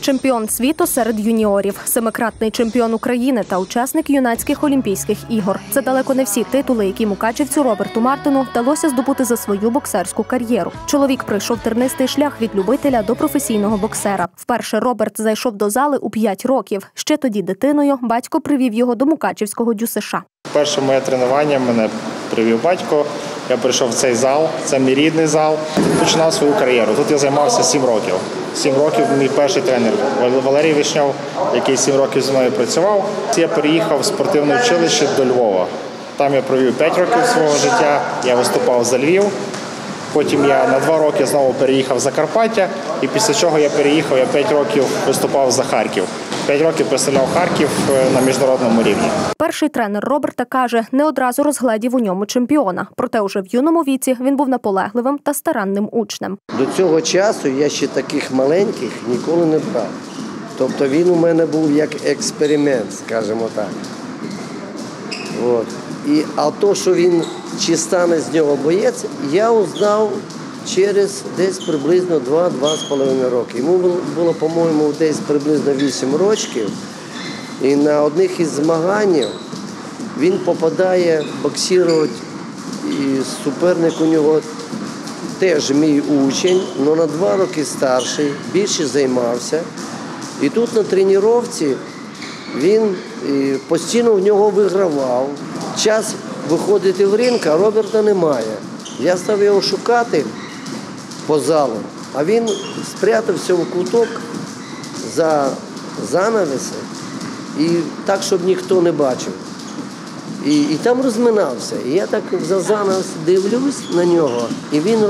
Чемпіон світу серед юніорів, семикратний чемпіон України та учасник юнацьких Олімпійських ігор. Це далеко не всі титули, які мукачівцю Роберту Мартину вдалося здобути за свою боксерську кар'єру. Чоловік пройшов тернистий шлях від любителя до професійного боксера. Вперше Роберт зайшов до зали у 5 років. Ще тоді дитиною батько привів його до мукачівського ДЮСШ. Перше моє тренування мене привів батько. Я прийшов в цей зал, це мій рідний зал. Починав свою кар'єру. Тут я займався 7 років. 7 років мій перший тренер Валерій Вишньов, який 7 років зі мною працював. Я переїхав в спортивне училище до Львова. Там я провів 5 років свого життя, я виступав за Львів. Потім я на 2 роки знову переїхав в Закарпаття, і після чого я переїхав, я 5 років виступав за Харків. 5 років представляв Харків на міжнародному рівні. Перший тренер Роберта каже, не одразу розгледів у ньому чемпіона. Проте уже в юному віці він був наполегливим та старанним учнем. До цього часу я ще таких маленьких ніколи не брав. Тобто він у мене був як експеримент, скажімо так. От. А то, що він чи стане з нього боєць, я узнав через десь приблизно 2-2,5 роки. Йому було, по-моєму, десь приблизно 8 років. І на одних із змагань він попадає боксувати, і суперник у нього теж мій учень, але на 2 роки старший, більше займався. І тут на тренувці він постійно в нього вигравав. Час виходити в ринг, а Роберта немає. Я став його шукати по залу, а він спрятався в куток за занавеси, і так, щоб ніхто не бачив. І там розминався. І я так за занавес дивлюсь на нього, і він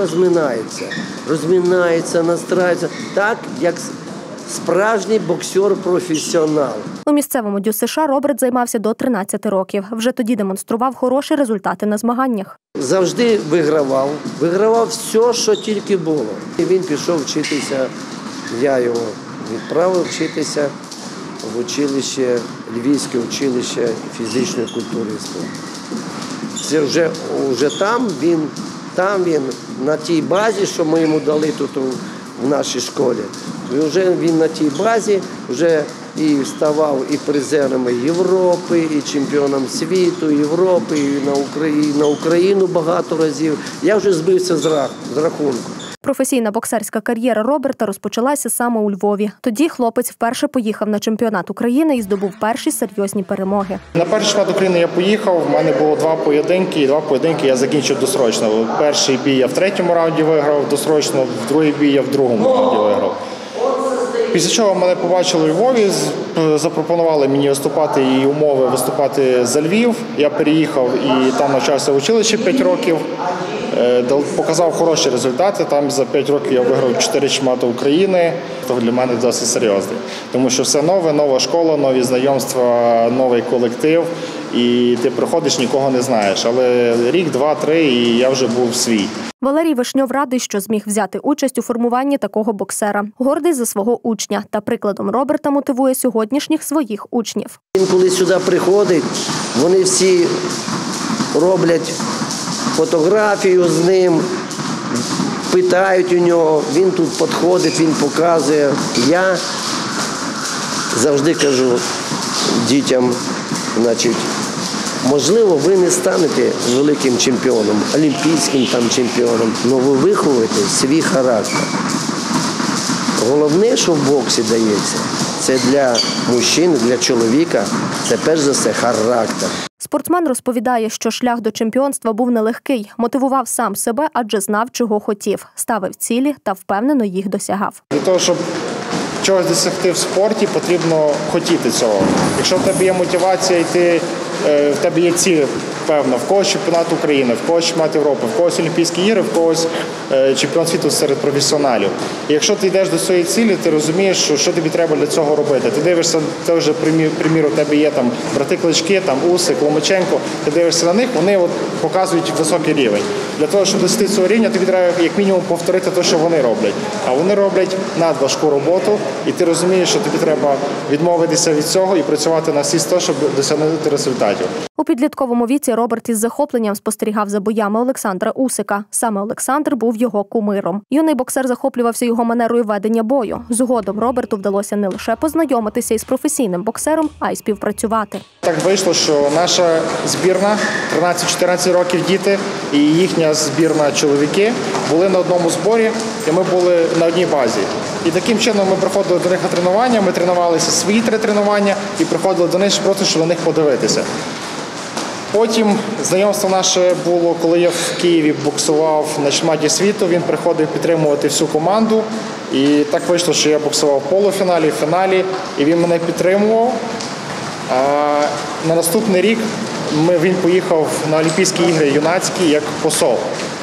розминається, настраюється, так, як справжній боксер-професіонал. У місцевому ДЮСШ Роберт займався до 13 років. Вже тоді демонстрував хороші результати на змаганнях. Завжди вигравав все, що тільки було. І він пішов вчитися, я його відправив вчитися в училище, Львівське училище фізичної культури і спорту. Це вже там він на тій базі, що ми йому дали тут в нашій школі. І вже він на тій базі вже і ставав і призером Європи, і чемпіоном світу, Європи, і на Україну багато разів. Я вже збився з рахунку. Професійна боксерська кар'єра Роберта розпочалася саме у Львові. Тоді хлопець вперше поїхав на чемпіонат України і здобув перші серйозні перемоги. На перший чемпіонат України я поїхав, в мене було 2 поєдинки, і 2 поєдинки я закінчив досрочно. Перший бій я в 3-му раунді виграв досрочно, другий бій я в 2-му раунді виграв. Після чого мене побачили у Львові, запропонували мені виступати і умови виступати за Львів. Я переїхав і там навчався в училищі 5 років. Показав хороші результати. Там за 5 років я виграв 4 чемпіонати України. Це для мене досить серйозний. Тому що все нове, нова школа, нові знайомства, новий колектив. І ти приходиш, нікого не знаєш. Але рік, 2, 3 і я вже був свій. Валерій Вишньов радий, що зміг взяти участь у формуванні такого боксера. Гордий за свого учня та прикладом Роберта мотивує сьогоднішніх своїх учнів. Він коли сюди приходить, вони всі роблять фотографію з ним, питають у нього, він тут підходить, він показує. Я завжди кажу дітям, значить, можливо, ви не станете великим чемпіоном, олімпійським там чемпіоном, але ви виховуєте свій характер. Головне, що в боксі дається, це для мужчини, для чоловіка, це перш за все характер. Спортсмен розповідає, що шлях до чемпіонства був нелегкий. Мотивував сам себе, адже знав, чого хотів. Ставив цілі та впевнено їх досягав. Для того, щоб чогось досягти в спорті, потрібно хотіти цього. Якщо в тебе є мотивація йти, в тебе є ціль, певно, в когось чемпіонат України, в когось чемпіонат Європи, в когось Олімпійські ігри, в когось чемпіон світу серед професіоналів. І якщо ти йдеш до своєї цілі, ти розумієш, що тобі треба для цього робити. Ти дивишся, це вже, приміру, у тебе є там брати-клички, там Усик, Ломаченко, ти дивишся на них, вони показують високий рівень. Для того, щоб досягти цього рівня, тобі треба як мінімум повторити те, що вони роблять. А вони роблять надважку роботу, і ти розумієш, що тобі треба відмовитися від цього і працювати на всі 100, щоб досягнути результатів. У підлітковому віці Роберт із захопленням спостерігав за боями Олександра Усика. Саме Олександр був його кумиром. Юний боксер захоплювався його манерою ведення бою. Згодом Роберту вдалося не лише познайомитися із професійним боксером, а й співпрацювати. Так вийшло, що наша збірна, 13-14 років діти і їхня збірна чоловіки були на одному зборі, і ми були на одній базі. І таким чином ми приходили до них на тренування, ми тренувалися свої 3 тренування і приходили до них просто, щоб на них подивитися. Потім знайомство наше було, коли я в Києві боксував на чемпіонаті світу, він приходив підтримувати всю команду. І так вийшло, що я боксував в полуфіналі, в фіналі, і він мене підтримував. А на наступний рік він поїхав на Олімпійські ігри юнацькі як посол.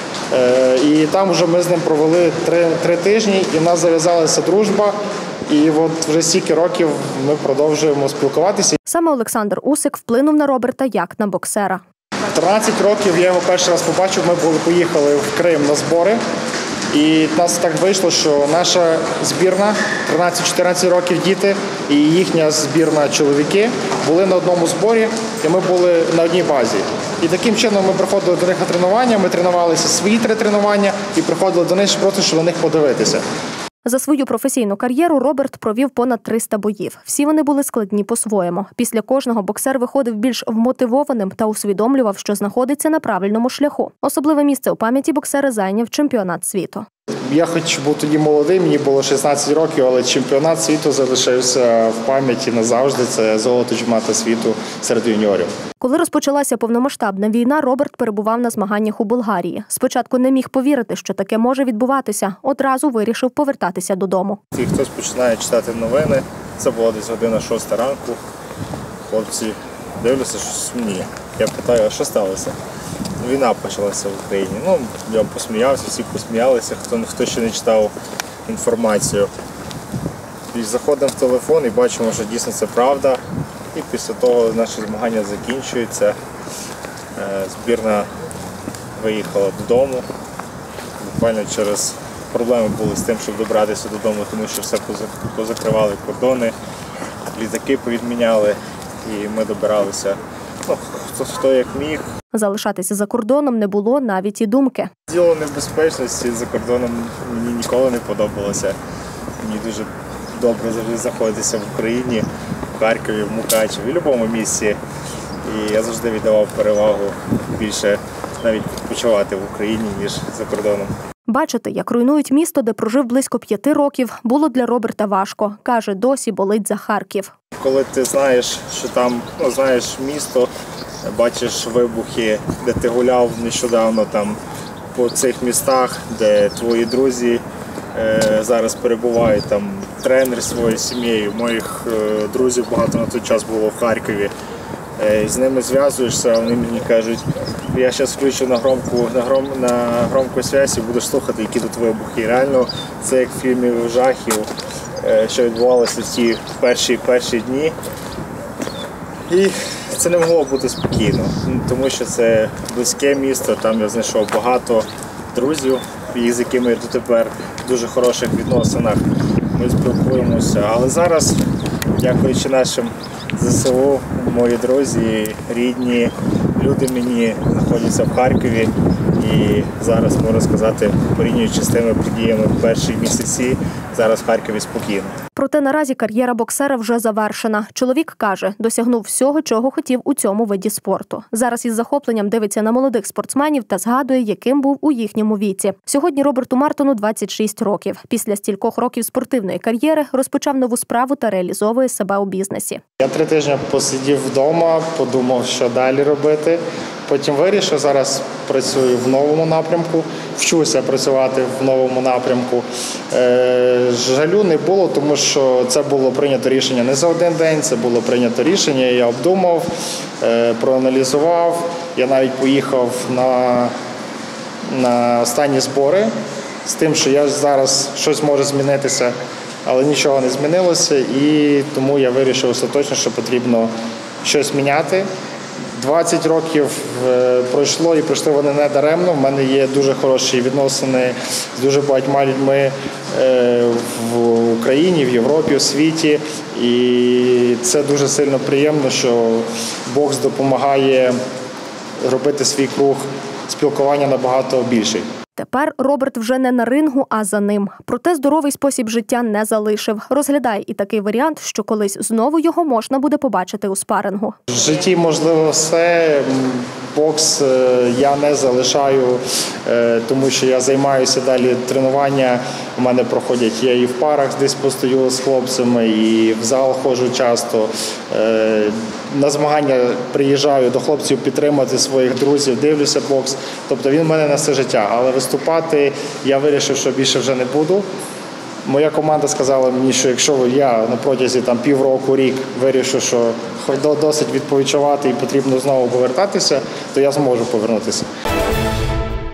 І там вже ми з ним провели 3 тижні, і в нас зав'язалася дружба. І от вже стільки років ми продовжуємо спілкуватися. Саме Олександр Усик вплинув на Роберта як на боксера. 13 років я його перший раз побачив, ми поїхали в Крим на збори. І в нас так вийшло, що наша збірна, 13-14 років діти і їхня збірна чоловіки були на одному зборі, і ми були на одній базі. І таким чином ми приходили до них на тренування, ми тренувалися свої 3 тренування і приходили до них просто, щоб на них подивитися. За свою професійну кар'єру Роберт провів понад 300 боїв. Всі вони були складні по-своєму. Після кожного боксер виходив більш вмотивованим та усвідомлював, що знаходиться на правильному шляху. Особливе місце у пам'яті боксера зайняв чемпіонат світу. Я хоч був тоді молодий, мені було 16 років, але чемпіонат світу залишився в пам'яті назавжди. Це золото чемпіонату світу серед юніорів. Коли розпочалася повномасштабна війна, Роберт перебував на змаганнях у Болгарії. Спочатку не міг повірити, що таке може відбуватися. Одразу вирішив повертатися додому. Хтось починає читати новини, це було десь година 6 ранку. Хлопці дивляться, що сумніє. Я питаю, а що сталося? Війна почалася в Україні. Я посміявся, всі посміялися, хто ще не читав інформацію. І заходимо в телефон і бачимо, що дійсно це правда. І після того наші змагання закінчуються. Збірна виїхала додому. Буквально через проблеми були з тим, щоб добратися додому, тому що все позакривали кордони, літаки повідміняли і ми добиралися, хто як міг. Залишатися за кордоном не було навіть і думки. Діло небезпечності за кордоном мені ніколи не подобалося. Мені дуже добре завжди знаходитися в Україні, в Харкові, в Мукачеві, в будь-якому місці. І я завжди віддавав перевагу більше навіть відпочивати в Україні, ніж за кордоном. Бачити, як руйнують місто, де прожив близько 5 років, було для Роберта важко. Каже, досі болить за Харків. Коли ти знаєш, що там, знаєш місто, бачиш вибухи, де ти гуляв нещодавно там по цих містах, де твої друзі зараз перебувають, там тренер зі своєю сім'єю. Моїх друзів багато на той час було в Харкові. З ними зв'язуєшся, вони мені кажуть, я зараз включу на громку зв'язь і будеш слухати, які тут вибухи. І реально це як в фільмі жахів, що відбувалося в ті перші дні. І це не могло бути спокійно, тому що це близьке місто, там я знайшов багато друзів, з якими я дотепер в дуже хороших відносинах. Ми спілкуємося, але зараз, дякуючи нашим ЗСУ, мої друзі, рідні, люди мені знаходяться в Харкові. І зараз, можна сказати, порівнюючи з тими подіями в перші місяці, зараз в Харкові спокійно. Проте наразі кар'єра боксера вже завершена. Чоловік каже, досягнув всього, чого хотів у цьому виді спорту. Зараз із захопленням дивиться на молодих спортсменів та згадує, яким був у їхньому віці. Сьогодні Роберту Мартону 26 років. Після стількох років спортивної кар'єри розпочав нову справу та реалізовує себе у бізнесі. Я 3 тижні посидів вдома, подумав, що далі робити. Потім вирішив, зараз працюю в новому напрямку, вчуся працювати в новому напрямку. Жалю не було, тому що це було прийнято рішення не за один день, це було прийнято рішення, я обдумав, проаналізував. Я навіть поїхав на останні збори з тим, що я зараз щось може змінитися, але нічого не змінилося, і тому я вирішив остаточно, що потрібно щось міняти. 20 років пройшло і пройшли вони не даремно. В мене є дуже хороші відносини з дуже багатьма людьми в Україні, в Європі, у світі. І це дуже сильно приємно, що бокс допомагає робити свій круг спілкування набагато більший. Тепер Роберт вже не на рингу, а за ним. Проте здоровий спосіб життя не залишив. Розглядає і такий варіант, що колись знову його можна буде побачити у спарингу. В житті можливо все. Бокс я не залишаю, тому що я займаюся далі тренування. У мене проходять, я і в парах десь постою з хлопцями, і в зал ходжу часто. На змагання приїжджаю до хлопців підтримати своїх друзів, дивлюся бокс. Тобто він в мене на все життя. Але виступати я вирішив, що більше вже не буду. Моя команда сказала мені, що якщо я на протязі півроку, рік вирішу, що досить відпочивати і потрібно знову повертатися, то я зможу повернутися.